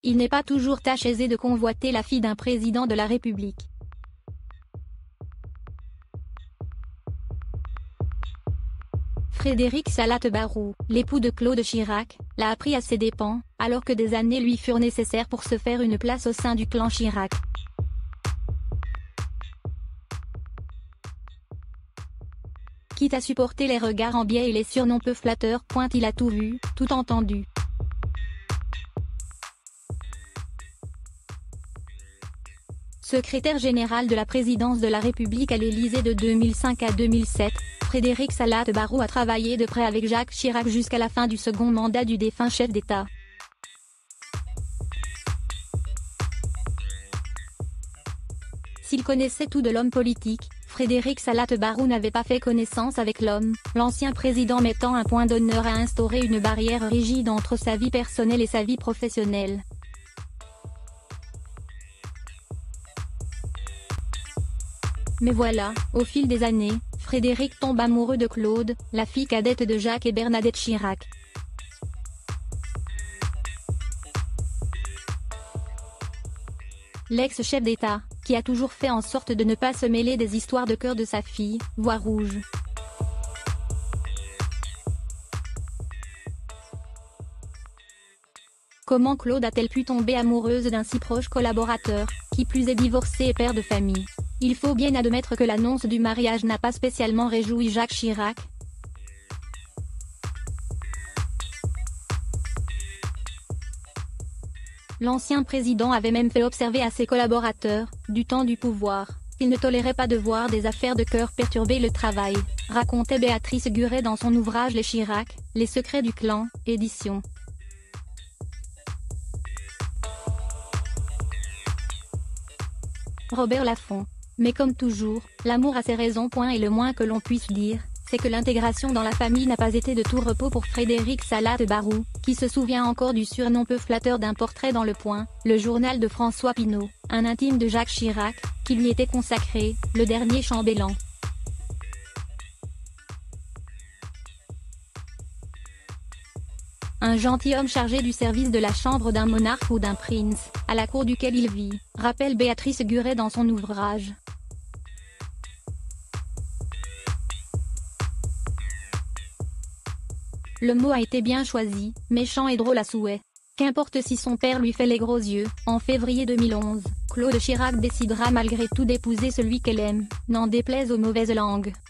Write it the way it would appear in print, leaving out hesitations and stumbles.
il n'est pas toujours tâche aisée de convoiter la fille d'un président de la République. Frédéric Salat-Barrou, l'époux de Claude Chirac, l'a appris à ses dépens, alors que des années lui furent nécessaires pour se faire une place au sein du clan Chirac. Quitte à supporter les regards en biais et les surnoms peu flatteurs, il a tout vu, tout entendu. Secrétaire général de la présidence de la République à l'Élysée de 2005 à 2007, Frédéric Salat-Barrou a travaillé de près avec Jacques Chirac jusqu'à la fin du second mandat du défunt chef d'État. S'il connaissait tout de l'homme politique, Frédéric Salat-Barrou n'avait pas fait connaissance avec l'homme, l'ancien président mettant un point d'honneur à instaurer une barrière rigide entre sa vie personnelle et sa vie professionnelle. Mais voilà, au fil des années, Frédéric tombe amoureux de Claude, la fille cadette de Jacques et Bernadette Chirac. L'ex-chef d'État, qui a toujours fait en sorte de ne pas se mêler des histoires de cœur de sa fille, voit rouge. Comment Claude a-t-elle pu tomber amoureuse d'un si proche collaborateur, qui plus est divorcé et père de famille? Il faut bien admettre que l'annonce du mariage n'a pas spécialement réjoui Jacques Chirac. L'ancien président avait même fait observer à ses collaborateurs, du temps du pouvoir, qu'il ne tolérait pas de voir des affaires de cœur perturber le travail, racontait Béatrice Guret dans son ouvrage Les Chirac, les secrets du clan, édition. Robert Laffont. Mais comme toujours, l'amour a ses raisons. Et le moins que l'on puisse dire, c'est que l'intégration dans la famille n'a pas été de tout repos pour Frédéric Salat-Barrou, qui se souvient encore du surnom peu flatteur d'un portrait dans Le Point, le journal de François Pinault, un intime de Jacques Chirac, qui lui était consacré, le dernier chambellan. Un gentilhomme chargé du service de la chambre d'un monarque ou d'un prince, à la cour duquel il vit, rappelle Béatrice Guret dans son ouvrage. Le mot a été bien choisi, méchant et drôle à souhait. Qu'importe si son père lui fait les gros yeux. En février 2011, Claude Chirac décidera malgré tout d'épouser celui qu'elle aime, n'en déplaise aux mauvaises langues.